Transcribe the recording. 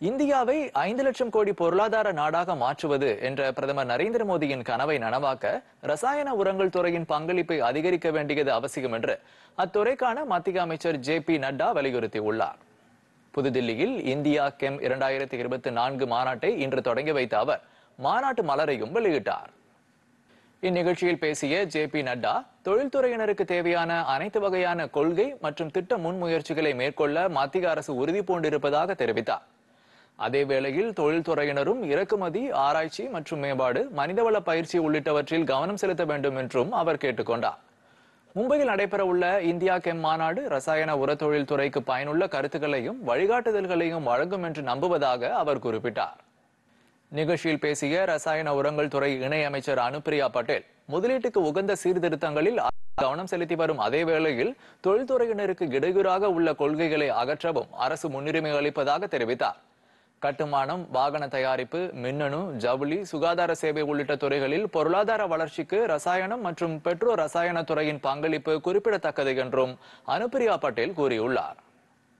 இந்தியாவை 5 லட்சம் கோடி பொருளாதார நாடாக மாற்றுவது என்ற பிரதமர் நரேந்திர மோடியின் கனவை நனவாக்க ரசாயன உரங்கள் துறையின் பங்களிப்பை அதிகரிக்க வேண்டியது அவசியம் என்று அத்துறைக்கான மத்திய அமைச்சர் ஜே.பி. நட்டா வலியுறுத்தியுள்ளார். புதுதில்லியில் இந்தியா கெம் 2024 மாநாட்டை இன்று தொடங்கி வைத்த அவர் மாநாட்டு மலரையும் வெளியிட்டார். இந்நிகழ்ச்சியில் பேசிய ஜே.பி. நட்டா, தொழில்துறையினருக்கு தேவையான அனைத்து வகையான கொள்கை மற்றும் திட்ட முன்முயற்சிகளை மேற்கொள்ள மத்திய அரசு உறுதி பூண்டிருப்பதாக தெரிவித்தார். அதேவேளையில் தொழில்துறையினரும் இறக்குமதி, ஆராய்ச்சி மற்றும் மேம்பாடு, மனிதவள பயிற்சி உள்ளிட்டவற்றில் கவனம் செலுத்த வேண்டும் என்றும் அவர் கேட்டுக்கொண்டார். மும்பையில் நடைபெறவுள்ள இந்தியா கெம் மாநாடு ரசாயன உர தொழில்துறைக்கு பயனுள்ள கருத்துக்களையும் வழிகாட்டுதல்களையும் வழங்கும் என்று நம்புவதாக அவர் குறிப்பிட்டார். நிகழ்ச்சியில் பேசிய ரசாயன உரங்கள் துறை இணை அமைச்சர் அனுப்பிரியா பட்டேல், முதலீட்டுக்கு உகந்த சீர்திருத்தங்களில் கவனம் செலுத்தி வரும் அதே வேளையில் தொழில்துறையினருக்கு இடையூறாக உள்ள கொள்கைகளை அகற்றவும் அரசு முன்னுரிமை அளிப்பதாக தெரிவித்தார். கட்டுமானம், வாகன தயாரிப்பு, மின்னணு, ஜவுளி, சுகாதார சேவை உள்ளிட்ட துறைகளில் பொருளாதார வளர்ச்சிக்கு ரசாயனம் மற்றும் பெட்ரோ ரசாயன துறையின் பங்களிப்பு குறிப்பிடத்தக்கது என்றும் அனுப்பிரியா பட்டேல் கூறியுள்ளார்.